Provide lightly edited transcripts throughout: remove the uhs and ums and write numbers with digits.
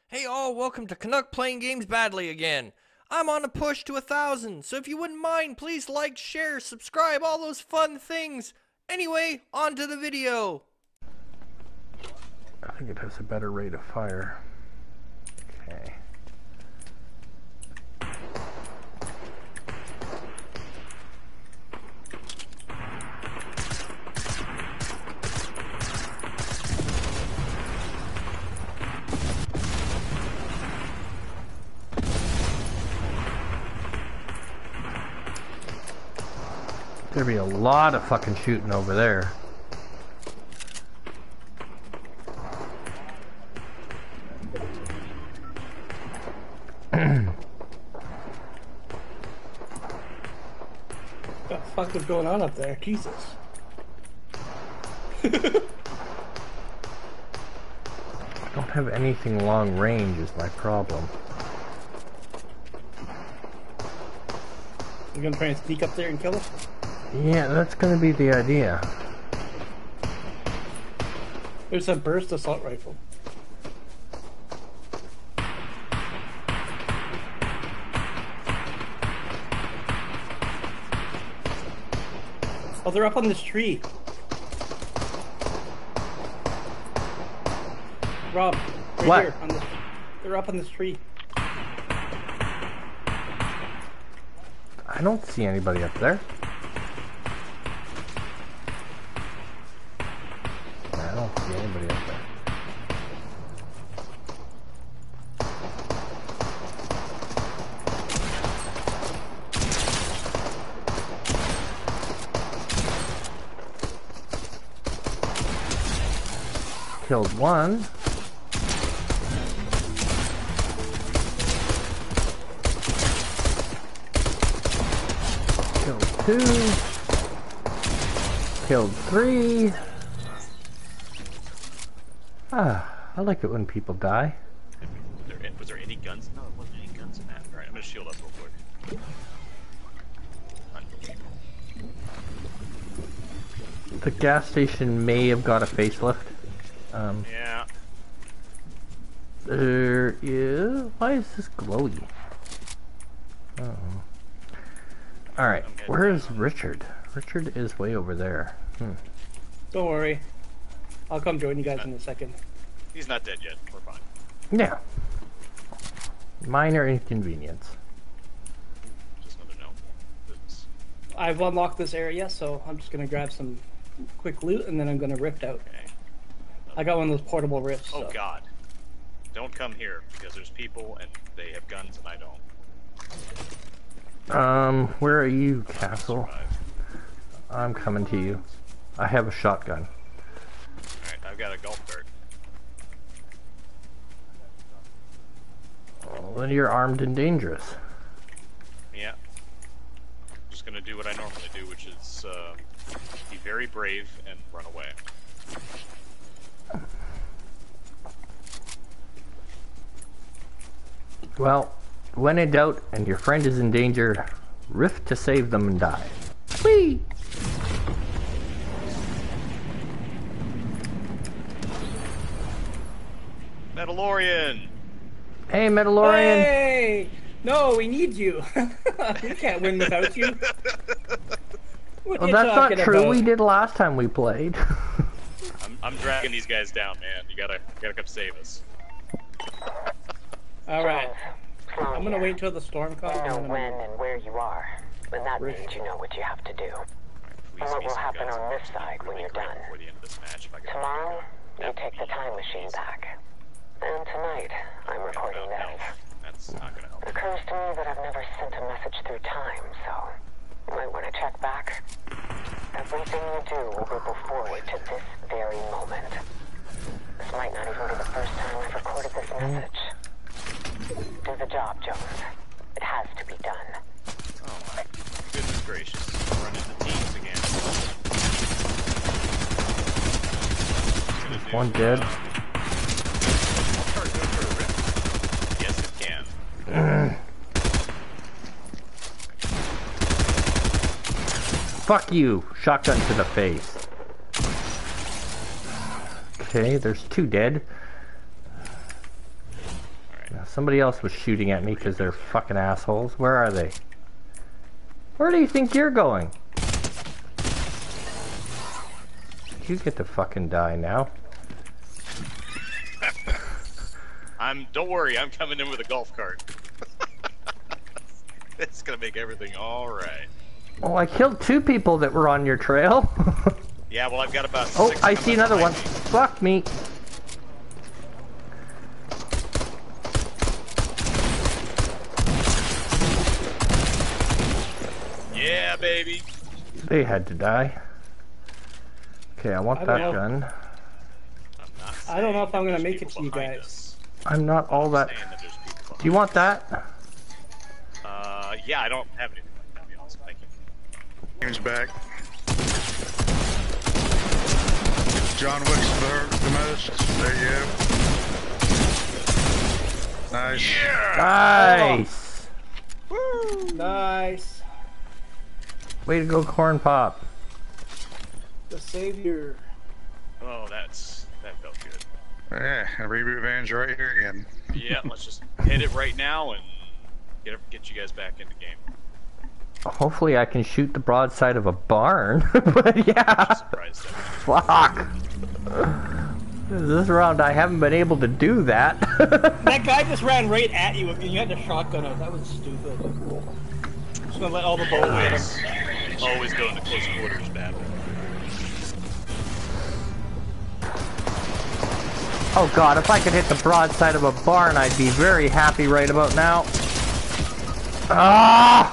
Hey all, welcome to Canuck Playing Games Badly again. I'm on a push to 1,000, so if you wouldn't mind, please like, share, subscribe, all those fun things. Anyway, on to the video. I think it has a better rate of fire. Okay. There'd be a lot of fucking shooting over there. What the fuck is going on up there? Jesus. I don't have anything long range is my problem. You gonna try and sneak up there and kill us? Yeah, that's gonna be the idea. There's a burst assault rifle. Oh, they're up on this tree. Rob, right What? here. They're up on this tree. I don't see anybody up there. I don't see anybody up there. Killed one. Killed two. Killed three. I like it when people die. Was there any guns? No, there wasn't any guns in that. Alright, I'm gonna shield up real quick. Unbelievable. The gas station may have got a facelift. Yeah. There is... Why is this glowy? Oh. Alright, where is Richard? Richard is way over there. Don't worry. I'll come join you guys in a second. He's not dead yet. We're fine. Yeah. Minor inconvenience. Just another no. Business. I've unlocked this area, so I'm just gonna grab some quick loot and then I'm gonna rift out. Okay. I got one of those portable rifts. Oh so. god. Don't come here because there's people and they have guns and I don't. Where are you, Castle? Survive. I'm coming to you. I have a shotgun. Alright, I've got a golf cart. Well, then you're armed and dangerous. Yeah. Just gonna do what I normally do, which is be very brave and run away. Well, when in doubt and your friend is in danger, rift to save them and die. Whee! Mandalorian! Hey, Mandalorian! Hey! No, we need you. We can't win without you. What Well, you that's not talking true. about? We did last time we played. I'm dragging these guys down, man. You gotta come save us. All right. Sloan I'm gonna here. wait until the storm comes. You know and then when and where you are, and that Rift. means you know what you have to do. Please And what be will some happen guns. on this side when Really you're great done. before the end of this match, if I could Tomorrow, you That take would the be time machine amazing. back. And tonight, I'm recording Without this. health, that's not gonna help. It occurs to me that I've never sent a message through time, so you might want to check back. Everything you do will ripple forward to this very moment. This might not even be the first time I've recorded this message. Do the job, Jones. It has to be done. Oh my goodness gracious. Run into teams again. Gonna do, One dead. Cart go for a rip? Yes, it can. Fuck you! Shotgun to the face. Okay, there's two dead. Somebody else was shooting at me because they're fucking assholes. Where are they? Where do you think you're going? You get to fucking die now. Don't worry, I'm coming in with a golf cart. It's gonna make everything alright. Oh, I killed 2 people that were on your trail. Yeah, well, I've got about Oh, 6 I see coming another one. behind me. Fuck me. Yeah, baby. They had to die. Okay, I want I that don't know. gun. I don't know if I'm gonna There's make it people to you behind guys. us. I'm not all that. Saying that there's people Do you want that? behind- yeah, I don't have anything like that, to be honest. Thank you. He's back. John Wick's the most. There you go. Nice. Nice. Nice. Way to go, Corn Pop. The savior. Oh, that felt good. Yeah, a reboot van's right here again. Yeah, let's just hit it right now and get you guys back in the game. Hopefully I can shoot the broadside of a barn. But yeah. Surprised that. Fuck. This round I haven't been able to do that. That guy just ran right at you and you had the shotgun out. That was stupid. Just gonna let all the bullets hit him. Always go into close quarters battle. Oh god, if I could hit the broadside of a barn, I'd be very happy right about now. Ah!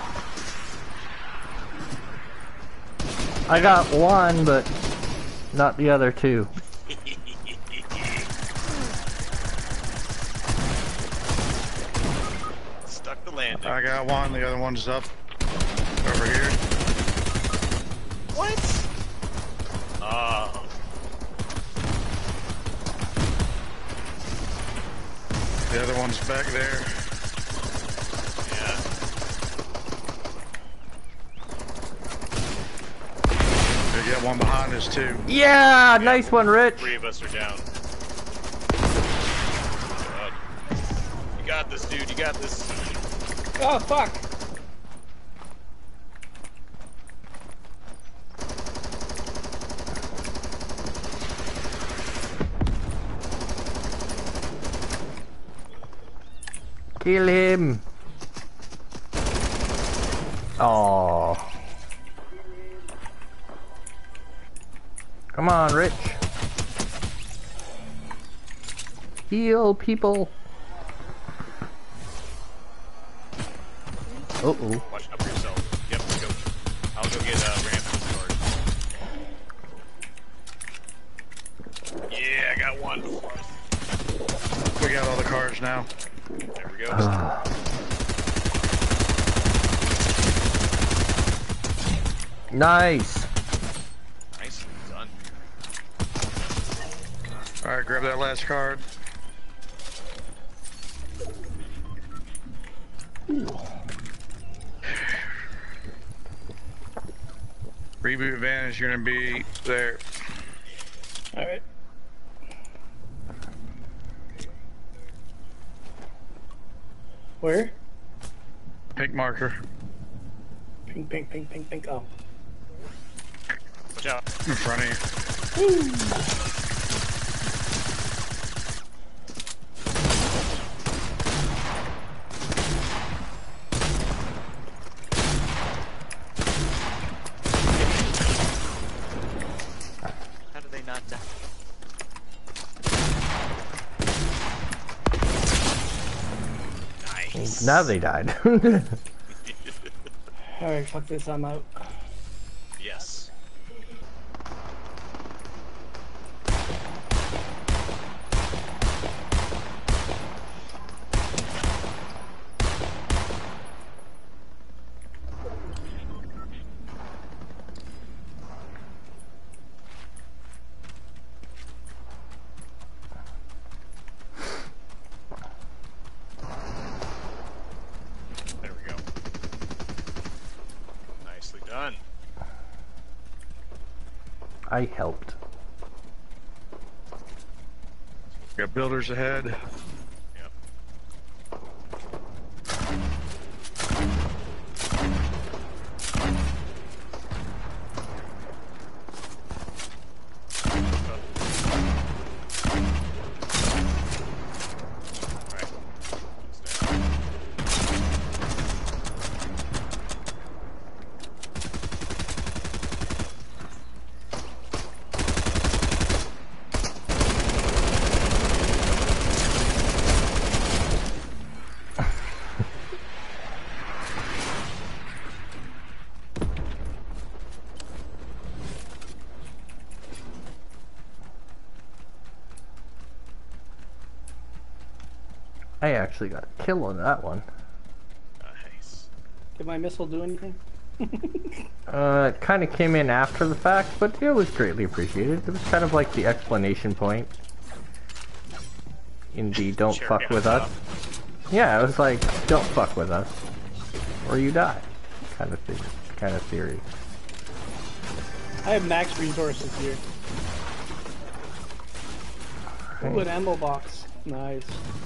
I got one, but not the other 2. Stuck the landing. I got one, the other one's up over here. What? Oh. The other one's back there. Yeah. They got one behind us too. Yeah, nice one, Rich. 3 of us are down. You got this, dude. You got this. Oh, fuck. Kill him. Oh. Come on, Rich. Heal people. Uh-oh. Watch out for yourself. Yep, go. I'll go get Ramsey's card. Yeah, I got one. We got all the cars now. There we go. Nice. Nice. Done. Alright, grab that last card. Reboot van is gonna be there. Alright. Where? Pink marker. Pink, pink, pink, pink, pink. Oh. Watch out. In front of you. How do they not die? Nice. Now they died. Alright, fuck this, I'm out. Yes. There we go. Nicely done. I helped. Got builders ahead. Yep. I actually got a kill on that one. Nice. Did my missile do anything? It kind of came in after the fact, but it was greatly appreciated. It was kind of like the explanation point in the "Don't Cherry fuck on with top. us." Yeah, it was like, "Don't fuck with us, or you die," kind of thing, kind of theory. I have max resources here. Ooh, an ammo box. Nice.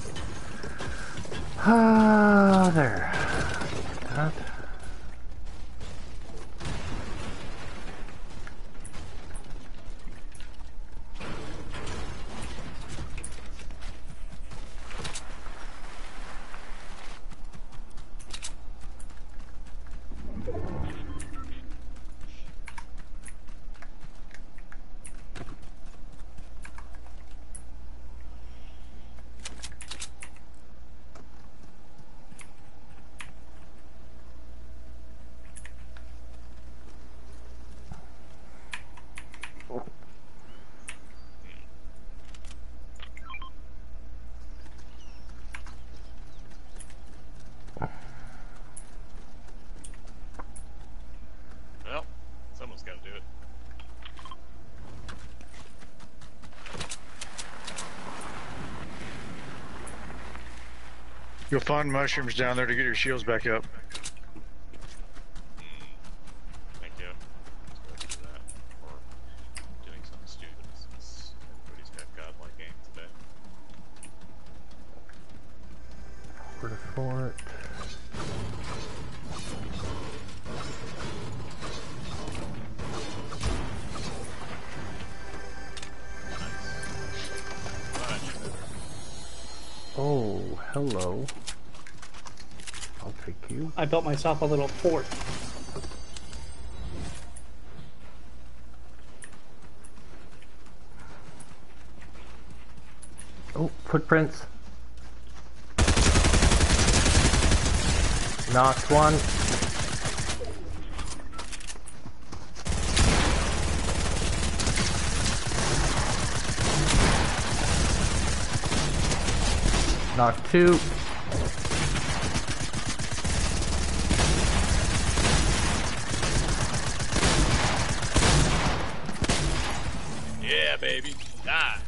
Ah, there. That. Well, someone's got to do it. You'll find mushrooms down there to get your shields back up. Thank you. Let's go do that. Or doing something stupid since everybody's got godlike aim today. For the fort. Oh, hello. I'll take you. I built myself a little fort. Oh, footprints. Knocked one. Knocked two. Yeah, baby. Die.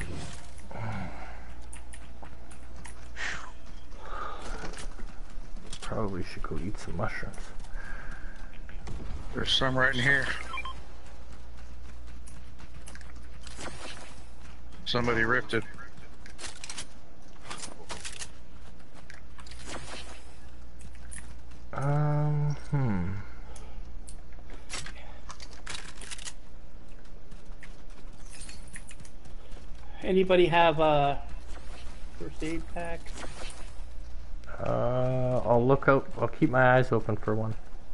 Probably should go eat some mushrooms. There's some right in here. Somebody ripped it. Hmm. Anybody have a first aid pack? I'll look out. I'll keep my eyes open for one.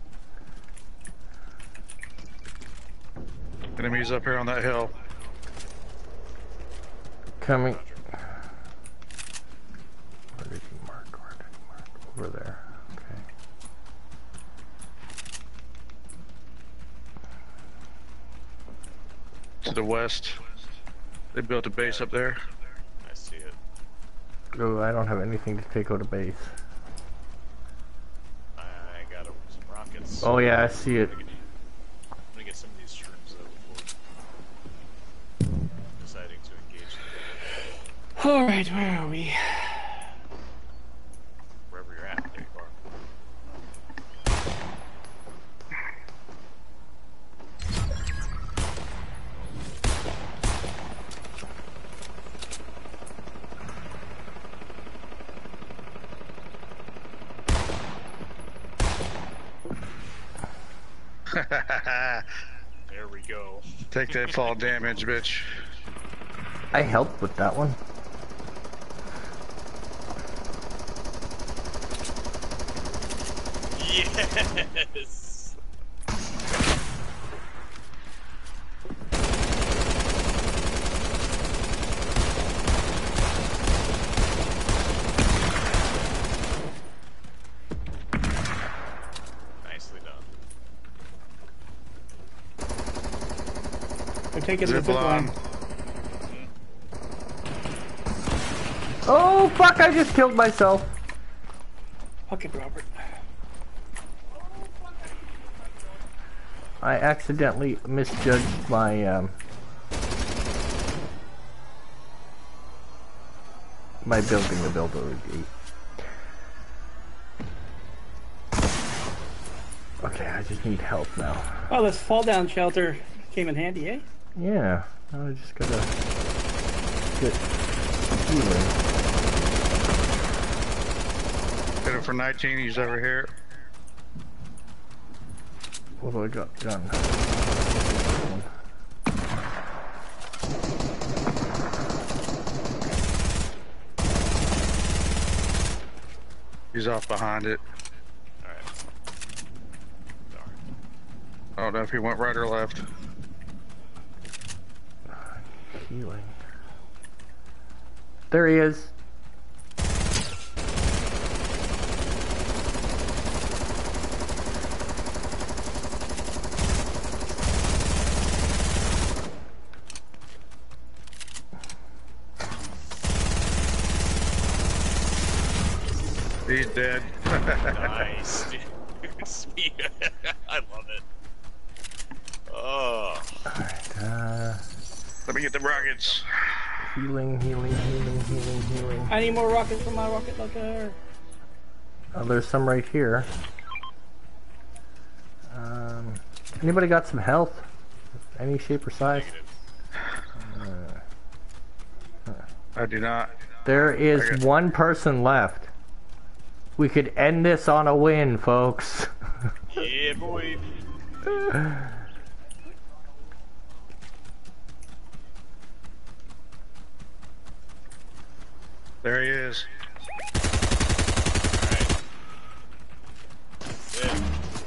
Enemies up here on that hill. Coming. Where did he mark? Where did he mark? Over there. Okay. To the west. They built a base up there. I see it. Oh, I don't have anything to take out of base. I got some rockets. Oh yeah, I see it. I'm gonna get some of these shrooms though before deciding to engage them. Alright, where are we? Wherever you're at, there you are. There we go. Take that fall damage, bitch. I helped with that one. Yes! Nicely done. They're taking the Zip zip line. line. Oh fuck! I just killed myself. Fuck it, Robert. I accidentally misjudged my my building ability. Okay, I just need help now. Oh, this fall down shelter came in handy, eh? Yeah, I just gotta get healing. Hit it for 19, he's over here. What do I got done? He's off behind it. Alright. Darn. I don't know if he went right or left. Healing. There he is. He's dead. Nice. Speed. I love it. Oh. Alright, Let me get the rockets. healing. I need more rockets for my rocket launcher. Oh, there's some right here. Anybody got some health? Any shape or size? Negative. I do not. There is one person left. We could end this on a win, folks. Yeah, boy. There he is. Alright. Yeah.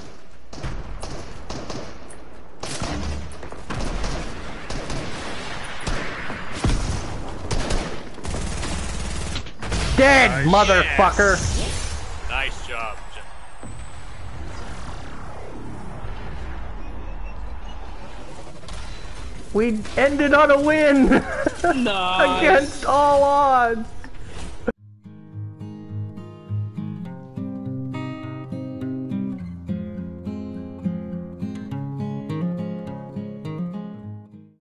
Dead, motherfucker! Nice job. We ended on a win! Nice. Against all odds!